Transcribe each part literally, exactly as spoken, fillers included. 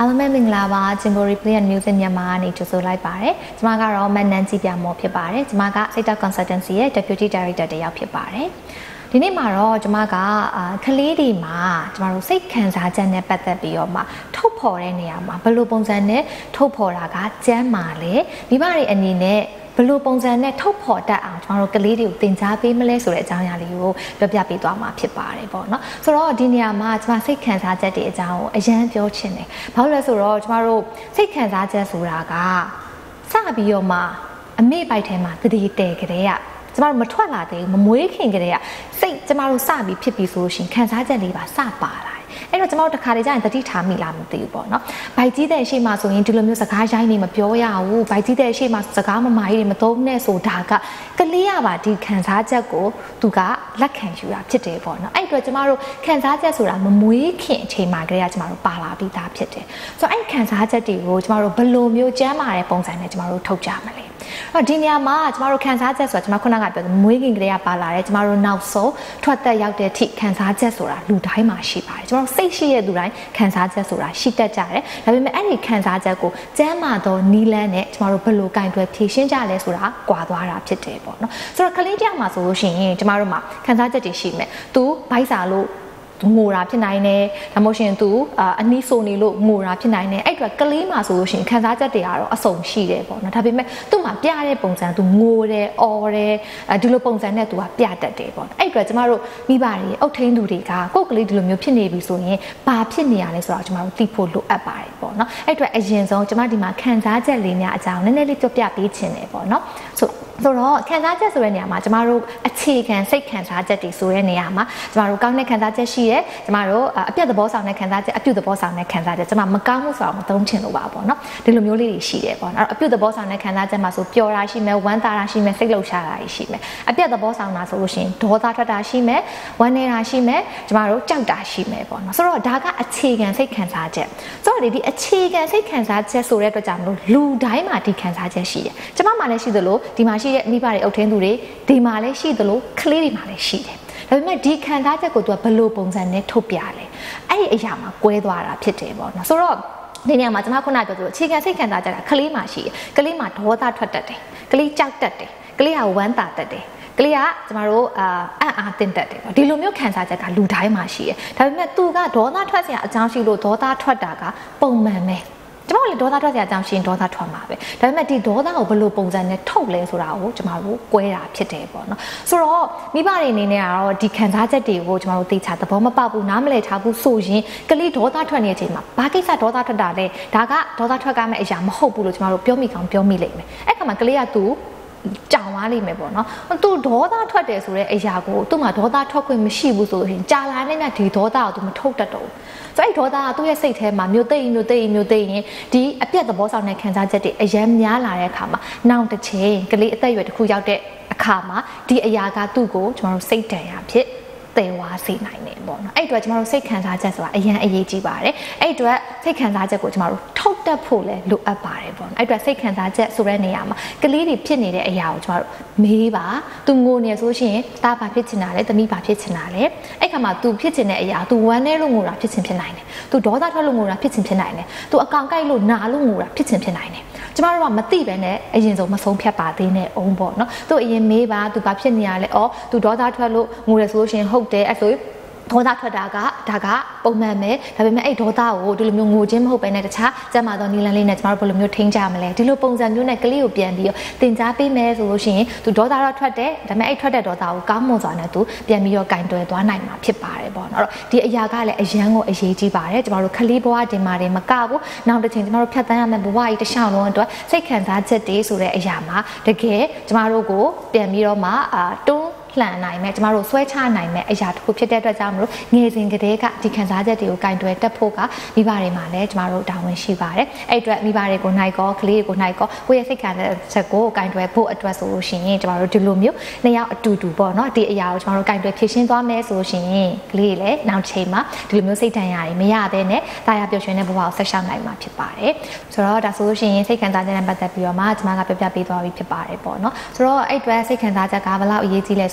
အားလုံးပဲမင်္ဂလာပါ Jimbori Play and Music မြန်မာကနေကြိုဆိုလိုက်ပါတယ်ကျွန်မကတော့မန်နန်ကြည်ပြမောဖြစ်ပါတယ်ကျွန်မက Sector Consultancy ရဲ့ Deputy Director တယောက်ဖြစ်ပါတယ်ဒီနေ့မှာတော့ကျွန်မကကလေးတွေမှာကျွန်တော်တို့စိတ်ခံစားချက်နဲ့ပတ်သက်ပြီးတော့မှထုတ်ဖော်တဲ့နေရာမှာဘယ်လိုပုံစံနဲ့ထုတ်ဖော်တာကကျမ်းမာလဲမိဘတွေအနေနဲ့ဘယ်လိုပုံစံနဲ့ထုတ်ဖော်တတ်အောင်ကျွန်တော်တို့ကလေးတွေကိုသင်ကြားပေးမလဲဆိုတဲ့အကြောင်းအရာလေးကိုပြောပြပေးသွားမှာဖြစ်ပါတယ်ပေါ့နော်ဆိုတော့ဒီနေရာမှာကျွန်မစိတ်ခံစားချက်တွေအကြောင်းကိုအရင်ပြောချင်တယ်ဘာလို့လဲဆိုတော့ကျွန်တော်တို့စိတ်ခံစားချက်ဆိုတာကစပြီးတော့မှအမေ့ပိုက်ထဲမှာတတိတဲကြတဲ့ကကျမတို့မထွက်လာသေးဘူးမမွေးခင်ကတည်းကစိတ်ကျမတို့စပြီးဖြစ်ပြီးဆိုလို့ရှိရင်ခံစားချက်လေးပါစပါလာတယ်အဲ့တော့ကျမတို့တစ်ခါတည်းကျရင်တတိထားမိလားမသိဘူးပေါ့နော်ဘိုက်ကြီးတဲ့အရှိမှဆိုရင်ဒီလိုမျိုးစကားရိုင်းနေမပြောရဘူးဘိုက်ကြီးတဲ့အရှိမှစကားမမာကြီးတွေမသုံးနဲ့ဆိုတာကကလေးရပါဒီခံစားချက်ကိုသူကလက်ခံယူတာဖြစ်တယ်ပေါ့နော်အဲ့တော့ကျမတို့ခံစားချက်ဆိုတာမမွေးခင်အချိန်မှာကလေးကကျမတို့ပါလာပြီးသားဖြစ်တယ်ဆိုတော့အဲ့ခံစားချက်တွေကိုကျမတို့ဘယ်လိုမျိုးကျမ်းမာတဲ့ပုံစံနဲ့ကျမတို့ထုတ်ကြမလဲအဲ့ဒီနေရာမှာကျမတို့ခံစားချက်ဆိုတာကျမခုနကပြောမွေးခင်ကလေးကပါလာတယ်ကျမတို့နောက်ဆုံးထွက်သက်ရောက်တဲ့အထိခံစားချက်ဆိုတာလူတိုင်းမှာရှိပါတယ်ကျမတို့စိတ်ရှိတဲ့သူတိုင်းခံစားချက်ဆိုတာရှိတတ်ကြတယ်ဒါပေမဲ့အဲ့ဒီခံစားချက်ကိုကျမ်းမာသောနီးလန်းနဲ့ကျမတို့ဘယ်လိုကင်တွယ်ဖြေရှင်းကြလဲဆိုတာကွာသွားတာဖြစ်တယ်ပေါ့နော်ဆိုတော့ကလေးတယောက်မှာဆိုလို့ရှိရင်ကျမတို့မှာခံစားချက်တွေရှိမယ်သူဘိုက်စာလို့ငိုတာဖြစ်နိုင်တယ်ဒါမှမဟုတ်ရှင်သူအနီးဆိုနေလို့ငိုတာဖြစ်နိုင်တယ်အဲ့အတွက်ကလေးမှာဆိုလို့ရှိရင်ခံစားချက်တွေကတော့အစုံရှိတယ်ပေါ့နော်ဒါပေမဲ့သူ့မှာပြတဲ့ပုံစံသူငိုတယ်အော်တယ်ဒီလိုပုံစံနဲ့သူကပြတတ်တယ်ပေါ့နော်အဲ့အတွက်ကျမတို့မိဘတွေအုတ်ထင်းသူတွေကကိုယ့်ကလေးဒီလိုမျိုးဖြစ်နေပြီဆိုရင်ဘာဖြစ်နေရလဲဆိုတော့ကျမတို့သိဖို့လိုအပ်ပါတယ်ပေါ့နော်အဲ့အတွက်အရင်ဆုံးကျမဒီမှာခံစားချက်လေးများအကြောင်းနည်းနည်းလေးပြောပြပေးခြင်းတယ်ပေါ့နော်ဆိုဆိုတော့ခံစားချက်ဆိုတဲ့နေရာမှာကျမတို့အခြေခံစိတ်ခံစားချက်တွေဆိုတဲ့နေရာမှာကျမတို့ကောင်းတဲ့ခံစားချက်ရှိတယ်ကျမတို့အပြတ်သဘောဆောင်တဲ့ခံစားချက်အပြုတ်သဘောဆောင်တဲ့ခံစားချက်ကျမမကောင်းမှုဆိုတာမသုံးချင်လို့ပါပေါ့နော်ဒီလိုမျိုးလေးတွေရှိတယ်ပေါ့နော်အပြုတ်သဘောဆောင်တဲ့ခံစားချက်မှာဆိုပျော်တာရှိမယ်ဝမ်းသာတာရှိမယ်စိတ်လှုပ်ရှားတာရှိမယ်အပြတ်သဘောဆောင်တာဆိုလို့ရှိရင်ဒေါသထွက်တာရှိမယ်ဝမ်းနေတာရှိမယ်ကျမတို့ကြောက်တာရှိမယ်ပေါ့နော်ဆိုတော့ဒါကအခြေခံစိတ်ခံစားချက်ဆိုတော့ဒီအခြေခံစိတ်ခံစားချက်ဆိုတဲ့အတွက်ကြောင့်မလို့လူတိုင်းမှာဒီခံစားချက်ရှိတယ်ကျမမှလည်းရှိသလိုဒီမှာရှိတဲ့မိဘတွေအုပ်ထင်းသူတွေဒီမှာလည်းရှိသလိုကလေးတွေမှာလည်းရှိတယ်ဒါပေမဲ့ဒီခံစားချက်ကိုသူကဘယ်လိုပုံစံနဲ့ထုတ်ပြလဲအဲ့ဒီအရာမှာကွဲသွားတာဖြစ်တယ်ပေါ့နော်ဆိုတော့ဒီနေရာမှာကျွန်မခုနပြောသလိုအခြေခံစိတ်ခံစားချက်ကကလေးမှာရှိတယ်ကလေးမှာဒေါသထွက်တတ်တယ်ကလေးကြောက်တတ်တယ်ကလေးကဝမ်းသာတတ်တယ်ကလေးကကျမတို့အာအံ့အားသင့်တတ်တယ်ပေါ့ဒီလိုမျိုးခံစားချက်ကလူတိုင်းမှာရှိတယ်ဒါပေမဲ့သူကဒေါသထွက်စရာအကြောင်းရှိလို့ဒေါသထွက်တာကပုံမှန်ပဲကျမတို့လည်းဒေါသထွက်စရာအကြောင်းရှိရင်ဒေါသထွက်မှာပဲဒါပေမဲ့ဒီဒေါသကိုဘယ်လိုပုံစံနဲ့ထုတ်လဲဆိုတာကိုကျမတို့ကွဲတာဖြစ်တယ်ပေါ့နော်ဆိုတော့မိဘတွေအနေနဲ့ကတော့ဒီခံစားချက်တွေကိုကျမတို့သိချသဘောမပေါက်ဘူးနားမလည်ထားဘူးဆိုရင်ကလေးဒေါသထွက်နေတဲ့အချိန်မှာဘာကိစ္စဒေါသထွက်တာလဲဒါကဒေါသထွက်ကမဲ့အရာမဟုတ်ဘူးလို့ကျမတို့ပြောမိကောင်းပြောမိလိမ့်မယ်အဲ့ခါမှာကလေးကသူကြောင်သွားလိမ့်မယ်ပေါ့နော်သူဒေါသထွက်တယ်ဆိုတဲ့အရာကိုသူ့မှာဒေါသထွက်ခွင့်မရှိဘူးဆိုလို့ရှိရင်ကြာလာတဲ့နဲ့ဒီဒေါသကိုသူမထုတ်တတ်တော့ဘူးဆိုအဲ့ဒေါသကသူ့ရဲ့စိတ်ထဲမှာမျိုးသိမ့်မျိုးသိမ့်မျိုးသိမ့်ရင်ဒီအပြတ်သဘောဆောင်တဲ့ခံစားချက်တွေအယမ်းများလာတဲ့အခါမှာနောက်တစ်ချိန်ကလေးအသက်အရွယ်တစ်ခုရောက်တဲ့အခါမှာဒီအရာကသူ့ကိုကျွန်တော်တို့စိတ်တန်ရာဖြစ်သေဝါစေနိုင်တယ်ပေါ့နော်အဲ့အတွက်ကျမတို့စိတ်ခံစားချက်ဆိုတာအရင်အရေးကြီးပါတယ်အဲ့အတွက်စိတ်ခံစားချက်ကိုကျမတို့ထုတ်တတ်ဖို့လည်းလိုအပ်ပါတယ်ပေါ့နော်အဲ့အတွက်စိတ်ခံစားချက်ဆိုတဲ့နေရာမှာကလေးတွေဖြစ်နေတဲ့အရာကိုကျမတို့မေးပါသူငိုနေဆိုရှင်တာဘာဖြစ်ချင်တာလဲတမိဘာဖြစ်ချင်တာလဲအဲ့ခါမှာသူဖြစ်ချင်တဲ့အရာသူဝမ်းနေလို့ငိုတာဖြစ်ချင်ဖြစ်နိုင်တယ်သူဒေါသထွက်လို့ငိုတာဖြစ်ချင်ဖြစ်နိုင်တယ်သူအကောင်ကိုက်လို့နာလို့ငိုတာဖြစ်ချင်ဖြစ်နိုင်တယ်ကျမတို့ကမသိပဲနဲ့အရင်ဆုံးမဆုံးဖြတ်ပါသေးနဲ့အောင်ပေါ့နော်သူအရင်မေးပါသူဘာဖြစ်နေရလဲအော်သူဒေါသထွက်လို့ငိုရဆိုလို့ရှင်ဟုတ်တယ်အဲ့ဆိုဒေါသထွက်တာကဒါကပုံမှန်ပဲဒါပေမဲ့အဲ့ဒေါသကိုဒီလိုမျိုးငိုခြင်းမဟုတ်ပဲနဲ့တခြားကျန်းမာသောနီလန်လေးနဲ့ကျမတို့ဘယ်လိုမျိုးထိန်းကြမလဲဒီလိုပုံစံမျိုးနဲ့ကလေးကိုပြန်ပြီးတော့သင်ကြားပေးမယ်ဆိုလို့ရှိရင်သူဒေါသတော့ထွက်တယ်ဒါပေမဲ့အဲ့ထွက်တဲ့ဒေါသကိုကောင်းမွန်စွာနဲ့သူပြန်ပြီးတော့ကင်တွယ်သွားနိုင်မှာဖြစ်ပါတယ်ပေါ့နော်အဲ့တော့ဒီအရာကလည်းအရန်ကိုအရေးကြီးပါတယ်ကျမတို့ခလေးဘဝတင်မာတွေမကဘူးနောက်တစ်ချိန်ကျမတို့ဖြတ်သန်းရမယ့်ဘဝကြီးတစ်လျှောက်လုံးအတွက်စိတ်ခံစားချက်တွေဆိုတဲ့အရာမှာတကယ်ကျမတို့ကိုပြန်ပြီးတော့မှအာတွန်းလှန်နိုင်မယ်ကျမတို့ဆွဲချနိုင်မယ်အရာတစ်ခုဖြစ်တဲ့အတွက်ကြောင့်မလို့ငယ်စဉ်ကတည်းကဒီခံစားချက်တွေကိုကင်တွယ်တက်ဖို့ကမိဘတွေမှာလည်းကျမတို့တာဝန်ရှိပါတယ်အဲ့အတွက်မိဘတွေကိုနိုင်ကောကလေးတွေကိုနိုင်ကောကိုယ့်ရဲ့စိတ်ခံစားချက်ကိုကင်တွယ်ဖို့အတွက်ဆိုလို့ရှိရင်ကျမတို့ဒီလိုမျိုးနှစ်ယောက်အတူတူပေါ့နော်ဒီအရာကိုကျမတို့ကင်တွယ်ဖြည့်ရှင်းသွားမယ်ဆိုလို့ရှိရင်ကလေးတွေလည်းနောက်ချိန်မှာဒီလိုမျိုးစိတ်ဒဏ်ရာတွေမရဘဲနဲ့တာယာပျော်ရွှင်တဲ့ဘဝကိုဆက်ရှောက်နိုင်မှာဖြစ်ပါတယ်ဆိုတော့ဒါဆိုလို့ရှိရင်စိတ်ခံစားချက်နဲ့ပတ်သက်ပြီးတော့မှကျမကပြပြပေးသွားပြီဖြစ်ပါတယ်ပေါ့နော်ဆိုတော့အဲ့အတွက်စိတ်ခံစားချက်ကဘယ်လောက်အရေးကြီးလဲဆို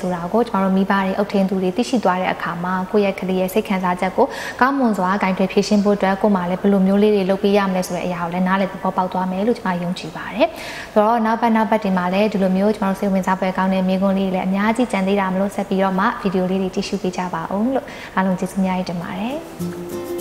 ဆိုတာကိုကျမတို့မိဘတွေအုပ်ထင်းသူတွေသိရှိသွားတဲ့အခါမှာကိုယ့်ရဲ့ကလေးရဲ့စိတ်ခံစားချက်ကိုကောင်းမွန်စွာဂိုင်တွေဖြည့်ရှင်းဖို့အတွက်ကိုယ်မှလည်းဘယ်လိုမျိုးလေးတွေလုပ်ပေးရမလဲဆိုတဲ့အရာကိုလည်းနားလည်သဘောပေါက်သွားမယ်လို့ကျမယုံကြည်ပါတယ်ဆိုတော့နောက်ပတ်နောက်ပတ်ဒီမှာလည်းဒီလိုမျိုးကျမတို့စိတ်ဝင်စားပွဲကောင်းတဲ့မိကွန်းလေးတွေလည်းအများကြီးကြံသေးတာမလို့ဆက်ပြီးတော့မှဗီဒီယိုလေးတွေကြည့်ရှုပေးကြပါဦးလို့အားလုံးကျေးဇူးများတင်ပါတယ်